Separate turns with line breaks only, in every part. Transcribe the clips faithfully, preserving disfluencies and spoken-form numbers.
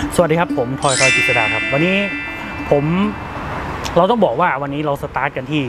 สวัสดีครับผมทอยทอยกิษดาครับวันนี้ผมเราต้องบอกว่าวันนี้เราสตาร์ทกันที่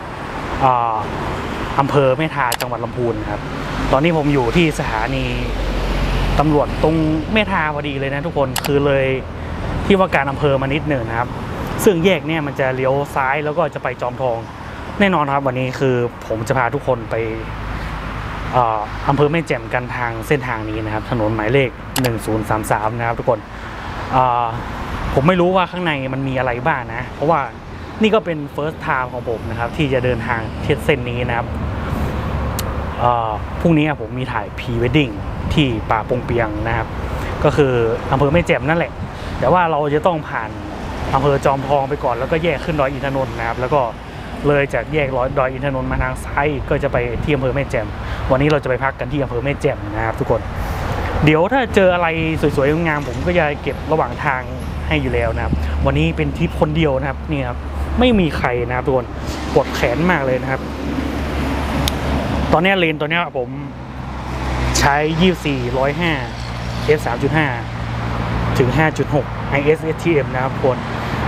อำเภอแม่ทาจังหวัดลำพูนครับตอนนี้ผมอยู่ที่สถานีตำรวจตรงแม่ทาพอดีเลยนะทุกคนคือเลยที่ว่าการอำเภอมานิดหนึ่งนะครับซึ่งแยกเนี่ยมันจะเลี้ยวซ้ายแล้วก็จะไปจอมทองแน่นอนครับวันนี้คือผมจะพาทุกคนไปอำเภอแม่แจ่มกันทางเส้นทางนี้นะครับถนนหมายเลขหนึ่งศูนย์สามสามนะครับทุกคนผมไม่รู้ว่าข้างในมันมีอะไรบ้างนะเพราะว่านี่ก็เป็น first time ของผมนะครับที่จะเดินทางเที่ยวเส้นนี้นะครับพรุ่งนี้ผมมีถ่าย พรี เวดดิ้ง ที่ป่าปงเปียงนะครับก็คืออำเภอแม่แจ่มนั่นแหละแต่ว่าเราจะต้องผ่านอำเภอจอมทองไปก่อนแล้วก็แยกขึ้นดอยอินทนนท์นะครับแล้วก็เลยจากแยกดอยอินทนนท์มาทางซ้ายก็จะไปที่อำเภอแม่แจ่มวันนี้เราจะไปพักกันที่อำเภอแม่แจ่มนะครับทุกคนเดี๋ยวถ้าเจออะไรสวยๆงามผมก็จะเก็บระหว่างทางให้อยู่แล้วนะครับวันนี้เป็นทริปคนเดียวนะครับนี่ครับไม่มีใครนะครับทุกคนปวดแขนมากเลยนะครับตอนนี้เลนตัวนี้ผมใช้ยี่สิบสี่ หนึ่งร้อยห้า เอฟ สาม จุด ห้า ถึง ห้าจุดหก ไอ เอส เอส ที เอ็ม นะครับทุกคน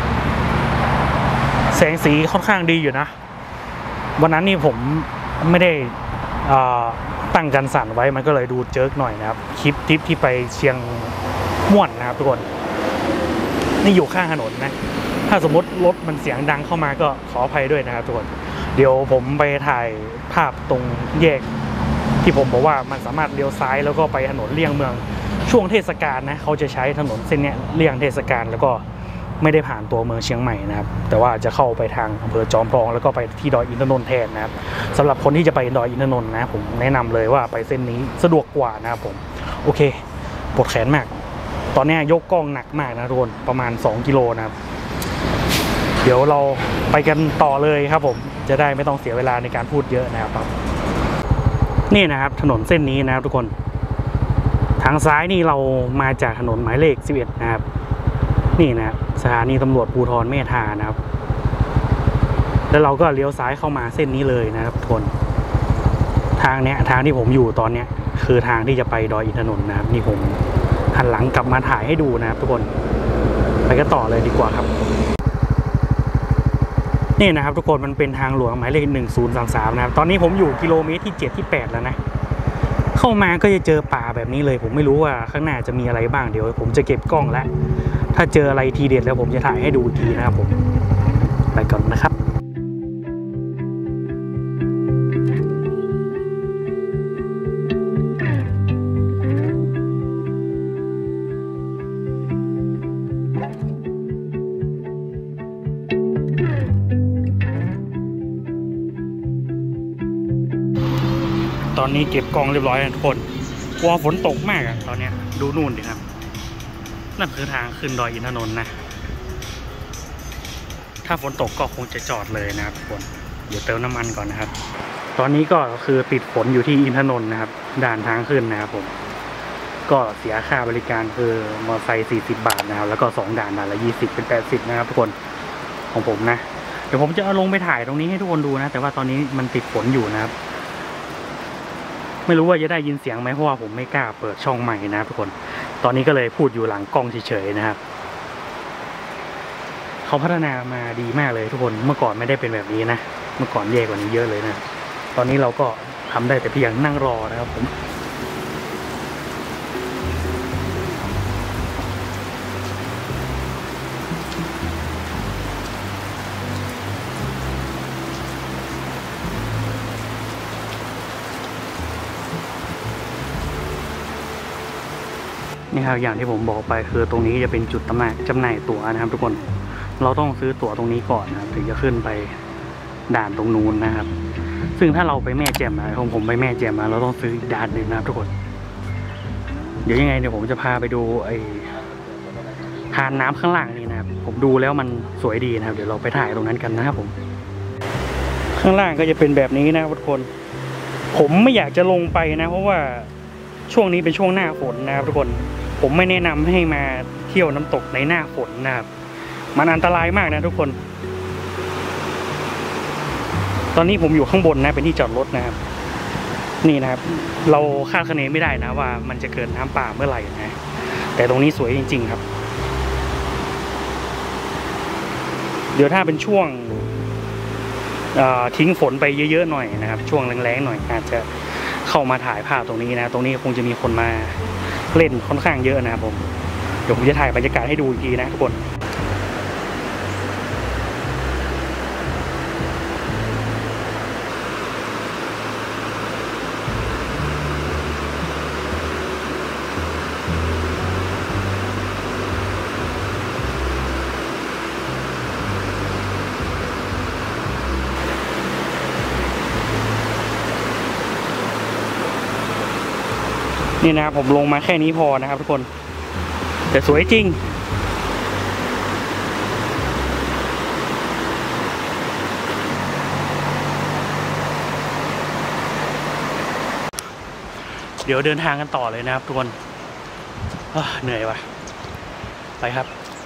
แสงสีค่อนข้างดีอยู่นะวันนั้นนี่ผมไม่ได้ตั้งกันสั่นไว้มันก็เลยดูเจิร์กหน่อยนะครับคลิปทริปที่ไปเชียงม่วนนะครับทุกคนนี่อยู่ข้างถนนนะถ้าสมมติรถมันเสียงดังเข้ามาก็ขออภัยด้วยนะครับทุกคนเดี๋ยวผมไปถ่ายภาพตรงแยกที่ผมบอกว่ามันสามารถเลี้ยวซ้ายแล้วก็ไปถนนเลี่ยงเมืองช่วงเทศกาลนะเขาจะใช้ถนนเส้นนี้เลี่ยงเทศกาลแล้วก็ไม่ได้ผ่านตัวเมืองเชียงใหม่นะครับแต่ว่าจะเข้าไปทางอำเภอจอมทองแล้วก็ไปที่ดอยอินทนนท์แทนนะครับสำหรับคนที่จะไปดอยอินทนนท์นะผมแนะนำเลยว่าไปเส้นนี้สะดวกกว่านะครับผมโอเคปวดแขนมากตอนนี้ยกกล้องหนักมากนะทุกคนประมาณสองกิโลนะครับเดี๋ยวเราไปกันต่อเลยครับผมจะได้ไม่ต้องเสียเวลาในการพูดเยอะนะครับนี่นะครับถนนเส้นนี้นะครับทุกคนทางซ้ายนี่เรามาจากถนนหมายเลขสิบเอ็ดนะครับนี่นะครับสถานีตำรวจภูธรแม่ทานะครับแล้วเราก็เลี้ยวซ้ายเข้ามาเส้นนี้เลยนะครับทุกคนทางเนี้ยทางที่ผมอยู่ตอนเนี้ยคือทางที่จะไปดอยอินทนนท์นะครับนี่ผมหันหลังกลับมาถ่ายให้ดูนะครับทุกคนไปกันต่อเลยดีกว่าครับนี่นะครับทุกคนมันเป็นทางหลวงหมายเลขหนึ่งศูนย์สามสามนะครับตอนนี้ผมอยู่กิโลเมตรที่เจ็ดที่แปดแล้วนะเข้ามาก็จะเจอป่าแบบนี้เลยผมไม่รู้ว่าข้างหน้าจะมีอะไรบ้างเดี๋ยวผมจะเก็บกล้องแล้วถ้าเจออะไรทีเด็ดแล้วผมจะถ่ายให้ดูทีนะครับผมไปก่อนนะครับตอนนี้เก็บกล้องเรียบร้อยทุกคนกลัวฝนตกมากอะตอนนี้ดูนู่นดิครับนั่นคือทางขึ้นดอยอินทนนท์นะถ้าฝนตกก็คงจะจอดเลยนะครับทุกคนเดี๋ยวเติมน้ำมันก่อนนะครับตอนนี้ก็คือติดฝนอยู่ที่อินทนนท์นะครับด่านทางขึ้นนะครับผมก็เสียค่าบริการคือมอเตอร์ไซค์สี่สิบบาทนะครับแล้วก็สองด่านด่านละยี่สิบเป็นแปดสิบนะครับทุกคนของผมนะเดี๋ยวผมจะเอาลงไปถ่ายตรงนี้ให้ทุกคนดูนะแต่ว่าตอนนี้มันติดฝนอยู่นะครับไม่รู้ว่าจะได้ยินเสียงไหมเพราะว่าผมไม่กล้าเปิดช่องใหม่นะครับทุกคนตอนนี้ก็เลยพูดอยู่หลังกล้องเฉยๆนะครับเขาพัฒนามาดีมากเลยทุกคนเมื่อก่อนไม่ได้เป็นแบบนี้นะเมื่อก่อนแย่กว่านี้เยอะเลยนะตอนนี้เราก็ทำได้แต่เพียงนั่งรอนะครับผมนี่ครับอย่างที่ผมบอกไปคือตรงนี้จะเป็นจุดจำหน่ายจำหน่ายตั๋วนะครับทุกคนเราต้องซื้อตั๋วตรงนี้ก่อนนะครับถึงจะขึ้นไปด่านตรงนู้นนะครับซึ่งถ้าเราไปแม่แจ่มนะผมผมไปแม่แจ่มนะเราต้องซื้ออีกด่านหนึ่งนะครับทุกคนเดี๋ยวยังไงเดี๋ยวผมจะพาไปดูไอ้ทานน้ำข้างล่างนี่นะครับผมดูแล้วมันสวยดีนะครับเดี๋ยวเราไปถ่ายตรงนั้นกันนะครับผมข้างล่างก็จะเป็นแบบนี้นะครับทุกคนผมไม่อยากจะลงไปนะเพราะว่าช่วงนี้เป็นช่วงหน้าฝนนะครับทุกคนผมไม่แนะนำให้มาเที่ยวน้ำตกในหน้าฝนนะครับมันอันตรายมากนะทุกคนตอนนี้ผมอยู่ข้างบนนะเป็นที่จอดรถนะครับนี่นะครับเราคาดคะเนไม่ได้นะว่ามันจะเกิดน้ำป่าเมื่อไหร่นะแต่ตรงนี้สวยจริงๆครับเดี๋ยวถ้าเป็นช่วงทิ้งฝนไปเยอะๆหน่อยนะครับช่วงแรงๆหน่อยอาจจะเข้ามาถ่ายภาพตรงนี้นะตรงนี้คงจะมีคนมาเล่นค่อนข้างเยอะนะครับผมเดี๋ยวผมจะถ่ายบรรยากาศให้ดูอีกทีนะทุกคนนี่นะครับผมลงมาแค่นี้พอนะครับทุกคนแต่สวยจริงเดี๋ยวเดินทางกันต่อเลยนะครับทุกคนเหนื่อยว่ะไปครับ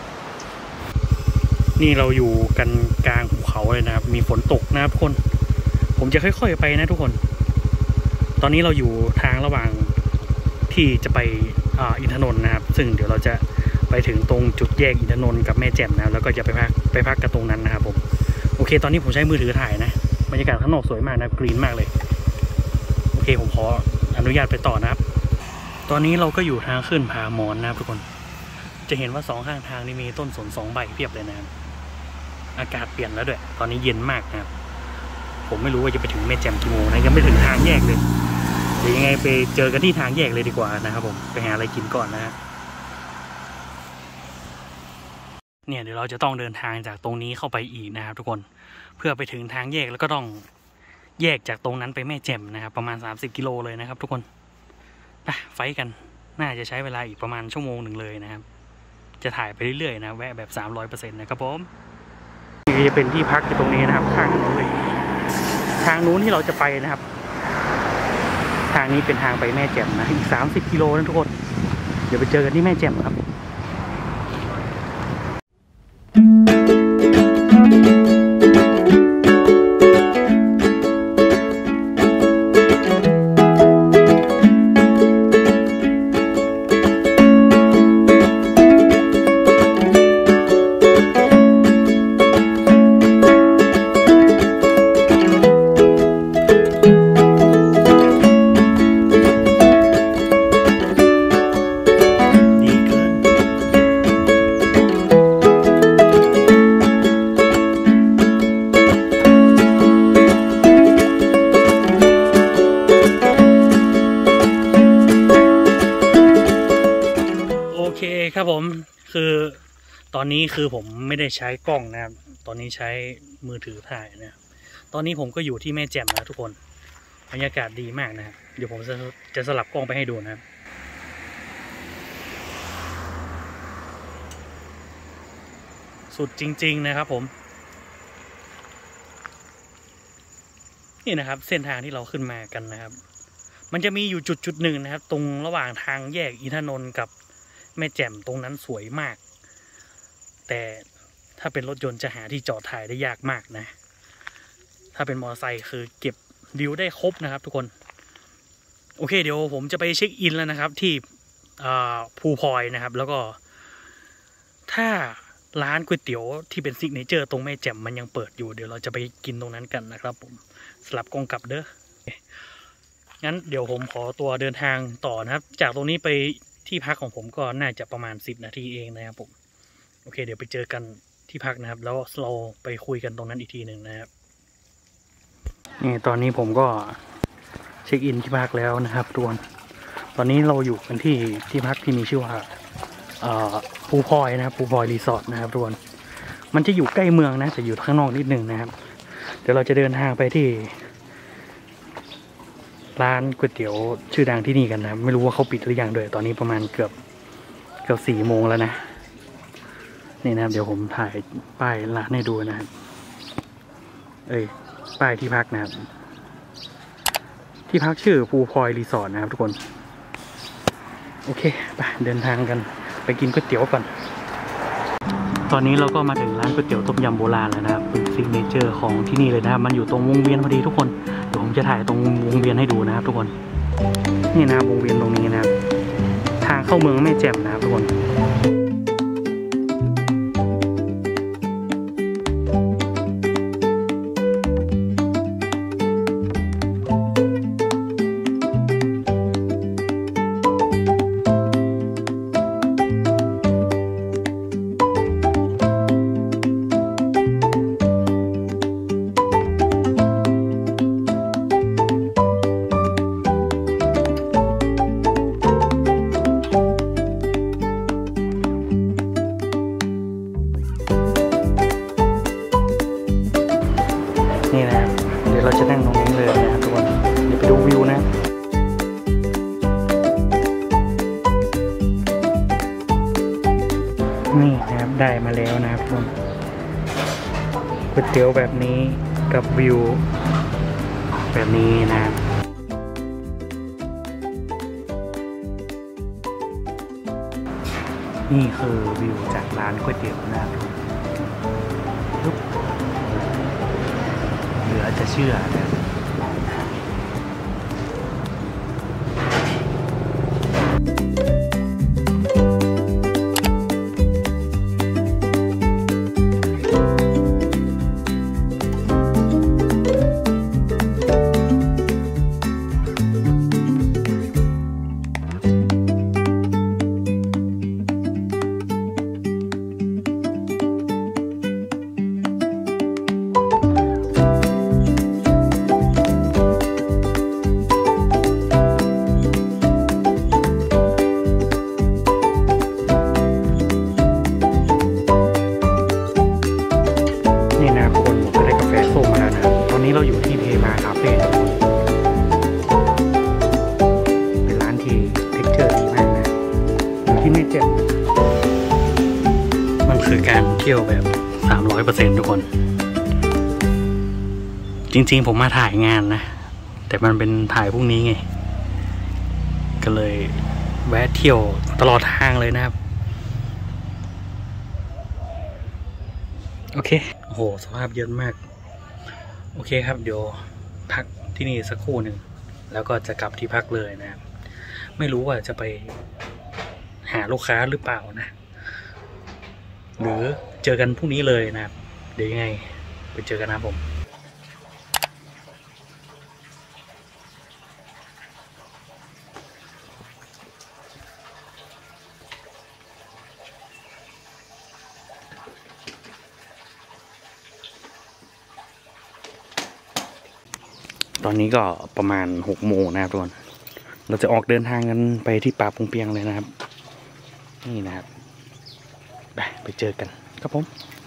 นี่เราอยู่กันกลางภูเขาเลยนะครับมีฝนตกนะครับทุกคนผมจะค่อยๆไปนะทุกคนตอนนี้เราอยู่ทางระหว่างที่จะไปอินทนนท์นะครับซึ่งเดี๋ยวเราจะไปถึงตรงจุดแยกอินทนนท์กับแม่แจ่มนะแล้วก็จะไปพักไปพักกันตรงนั้นนะครับผมโอเคตอนนี้ผมใช้มือถือถ่ายนะบรรยากาศข้างนอกสวยมากนะกรีนมากเลยโอเคผมขออนุญาตไปต่อนะครับตอนนี้เราก็อยู่ทางขึ้นผาหมอนนะครับทุกคนจะเห็นว่าสองข้างทางนี่มีต้นสนสองใบเพียบเลยนะครับอากาศเปลี่ยนแล้วด้วยตอนนี้เย็นมากนะครับผมไม่รู้ว่าจะไปถึงแม่แจ่มกี่โมงนะยังไม่ถึงทางแยกเลยเดี๋ยวยังไงไปเจอกันที่ทางแยกเลยดีกว่านะครับผมไปหาอะไรกินก่อนนะฮะเนี่ยเดี๋ยวเราจะต้องเดินทางจากตรงนี้เข้าไปอีกนะครับทุกคนเพื่อไปถึงทางแยกแล้วก็ต้องแยกจากตรงนั้นไปแม่แจ่มนะครับประมาณสามสิบกิโลเลยนะครับทุกคนไปไฟกันน่าจะใช้เวลาอีกประมาณชั่วโมงหนึ่งเลยนะครับจะถ่ายไปเรื่อยๆนะแวะแบบ สามร้อยเปอร์เซ็นต์ นะครับผมนี่จะเป็นที่พักอยู่ตรงนี้นะครับข้างนู้นเลยทางนู้นที่เราจะไปนะครับทางนี้เป็นทางไปแม่แจ่มนะอีกสามสิบกิโลนะทุกคนเดี๋ยวไปเจอกันที่แม่แจ่มครับครับผมคือตอนนี้คือผมไม่ได้ใช้กล้องนะครับตอนนี้ใช้มือถือถ่ายนะตอนนี้ผมก็อยู่ที่แม่แจ่มนะทุกคนบรรยากาศดีมากนะครับเดี๋ยวผมจะจะสลับกล้องไปให้ดูนะครับสุดจริงๆนะครับผมนี่นะครับเส้นทางที่เราขึ้นมากันนะครับมันจะมีอยู่จุดจุดหนึ่งนะครับตรงระหว่างทางแยกอินทนนท์กับแม่แจ่มตรงนั้นสวยมากแต่ถ้าเป็นรถยนต์จะหาที่จอดถ่ายได้ยากมากนะถ้าเป็นมอเตอร์ไซค์คือเก็บวิวได้ครบนะครับทุกคนโอเคเดี๋ยวผมจะไปเช็คอินแล้วนะครับที่ภูพลอยนะครับแล้วก็ถ้าร้านก๋วยเตี๋ยวที่เป็นซิกเนเจอร์ตรงแม่แจ่มมันยังเปิดอยู่เดี๋ยวเราจะไปกินตรงนั้นกันนะครับผมสลับกล้องกลับเด้องั้นเดี๋ยวผมขอตัวเดินทางต่อนะครับจากตรงนี้ไปที่พักของผมก็น่าจะประมาณสิบนาทีเองนะครับผมโอเคเดี๋ยวไปเจอกันที่พักนะครับแล้วเราไปคุยกันตรงนั้นอีกทีหนึ่งนะครับนี่ตอนนี้ผมก็เช็คอินที่พักแล้วนะครับทุกคนตอนนี้เราอยู่กันที่ที่พักที่มีชื่อว่าภูพลอยนะครับภูพลอยรีสอร์ทนะครับทุกคนมันจะอยู่ใกล้เมืองนะแต่อยู่ข้างนอกนิดหนึ่งนะครับเดี๋ยวเราจะเดินทางไปที่ร้านก๋วยเตี๋ยวชื่อดังที่นี่กันนะไม่รู้ว่าเขาปิดหรือยังด้วยตอนนี้ประมาณเกือบเกือบสี่โมงแล้วนะนี่นะครับเดี๋ยวผมถ่ายป้ายร้านให้ดูนะครับเอ้ยป้ายที่พักนะครับที่พักชื่อภูพลอยรีสอร์ทนะครับทุกคนโอเคไปเดินทางกันไปกินก๋วยเตี๋ยวก่อนตอนนี้เราก็มาถึงร้านก๋วยเตี๋ยวต้มยำโบราณแล้วนะครับเป็นซิกเนเจอร์ของที่นี่เลยนะครับมันอยู่ตรงวงเวียนพอดีทุกคนเดี๋ยวผมจะถ่ายตรงวงเวียนให้ดูนะครับทุกคนนี่นะครับวงเวียนตรงนี้นะครับทางเข้าเมืองแม่แจ่มนะครับทุกคนได้มาแล้วนะครับทุกคนก๋วยเตี๋ยวแบบนี้กับวิวแบบนี้นะครับนี่คือวิวจากร้านก๋วยเตี๋ยวนะครับเหลือจะเชื่อนะเราอยู่ที่เพมาคาเฟ่เป็นร้านที่เท็กเจอร์ดีมากนะอยู่ที่ไม่เจ็บมันคือการเที่ยวแบบ สามร้อยเปอร์เซ็นต์ ทุกคนจริงๆผมมาถ่ายงานนะแต่มันเป็นถ่ายพรุ่งนี้ไงก็เลยแวะเที่ยวตลอดทางเลยนะครับโอเคโอ้โหสภาพเยอะมากโอเคครับเดี๋ยวพักที่นี่สักครู่หนึ่งแล้วก็จะกลับที่พักเลยนะครับไม่รู้ว่าจะไปหาลูกค้าหรือเปล่านะหรือเจอกันพรุ่งนี้เลยนะครับเดี๋ยวยังไงไปเจอกันนะผมตอนนี้ก็ประมาณหกโมงนะครับทุกคนเราจะออกเดินทางกันไปที่ป่าปงเปียงเลยนะครับนี่นะครับไปไปเจอกันครับผม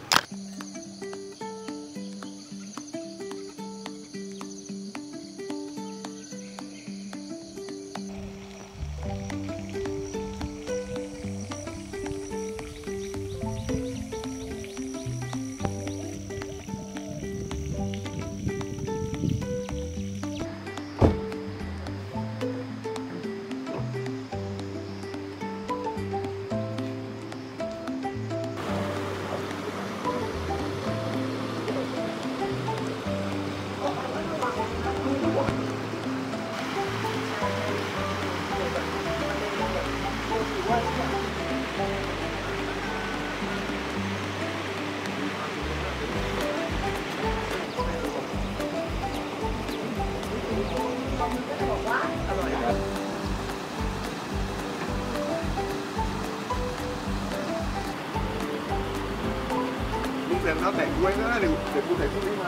เสร็จแล้วแต่งด้วยนะเดี๋ยวเดี๋ยวกูแต่งพวกนี้ไหม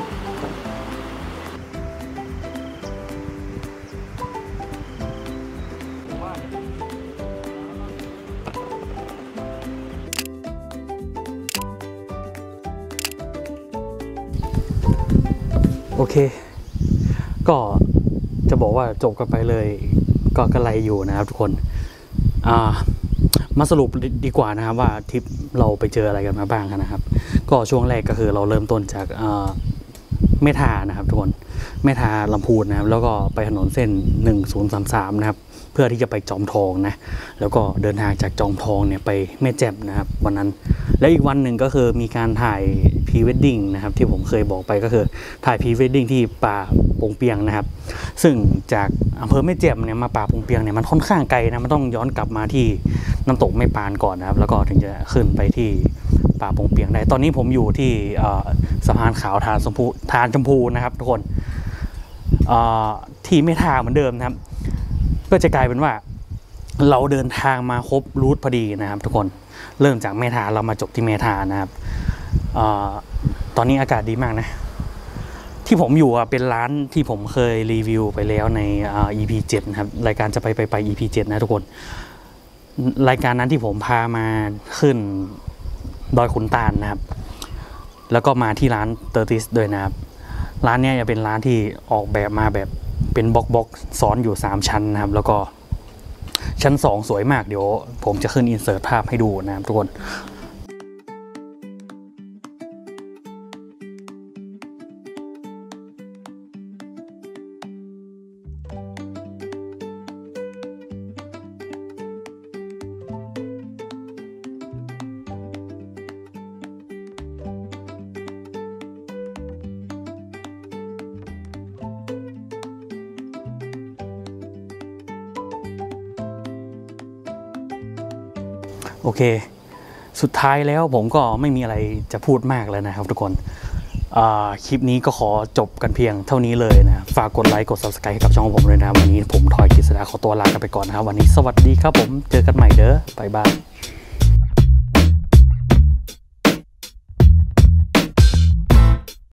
โอเคก็จะบอกว่าจบกันไปเลยก็กระไรอยู่นะครับทุกคนอ่ามาสรุปดีกว่านะครับว่าทริปเราไปเจออะไรกันมาบ้างนะครับก็ช่วงแรกก็คือเราเริ่มต้นจากเมทานะครับทุกคนเมทาลำพูนนะครับแล้วก็ไปถนนเส้นหนึ่งศูนย์สามสามนะครับเพื่อที่จะไปจอมทองนะแล้วก็เดินทางจากจอมทองเนี่ยไปแม่แจ่มนะครับวันนั้นและอีกวันหนึ่งก็คือมีการถ่ายพรีเวดดิ้งนะครับที่ผมเคยบอกไปก็คือถ่ายพรีเวดดิ้งที่ป่าปงเปียงนะครับซึ่งจากอำเภอแม่แจ่มเนี่ยมาป่าปงเปียงเนี่ยมันค่อนข้างไกลนะมันต้องย้อนกลับมาที่น้ำตกแม่ปานก่อนนะครับแล้วก็ถึงจะขึ้นไปที่ป่าปงเปียงได้ตอนนี้ผมอยู่ที่สะพานขาวทานชมพูทานชมพูนะครับทุกคนที่เมทาเหมือนเดิมนะครับก็จะกลายเป็นว่าเราเดินทางมาครบรูทพอดีนะครับทุกคนเริ่มจากเมทาเรามาจบที่เมทานะครับอตอนนี้อากาศดีมากนะที่ผมอยู่เป็นร้านที่ผมเคยรีวิวไปแล้วใน อี พี เจ็ดนะครับรายการจะไปไปไป อี พี เจ็ดนะทุกคนรายการนั้นที่ผมพามาขึ้นดอยขุนตาลนะครับแล้วก็มาที่ร้านเตอร์ติสด้วยนะครับร้านนี้จะเป็นร้านที่ออกแบบมาแบบเป็นบล็อกบล็อกซ้อนอยู่สามชั้นนะครับแล้วก็ชั้นสองสวยมากเดี๋ยวผมจะขึ้นอินเสิร์ตภาพให้ดูนะครับทุกคนโอเคสุดท้ายแล้วผมก็ไม่มีอะไรจะพูดมากแล้วนะครับทุกคนคลิปนี้ก็ขอจบกันเพียงเท่านี้เลยนะฝากกดไลค์กด ซับสไครบ์ ให้กับช่องผมเลยนะวันนี้ผมทอยกฤษดาขอตัวลากันไปก่อนนะครับวันนี้สวัสดีครับผมเจอกันใหม่เด้อบ๊ายบาย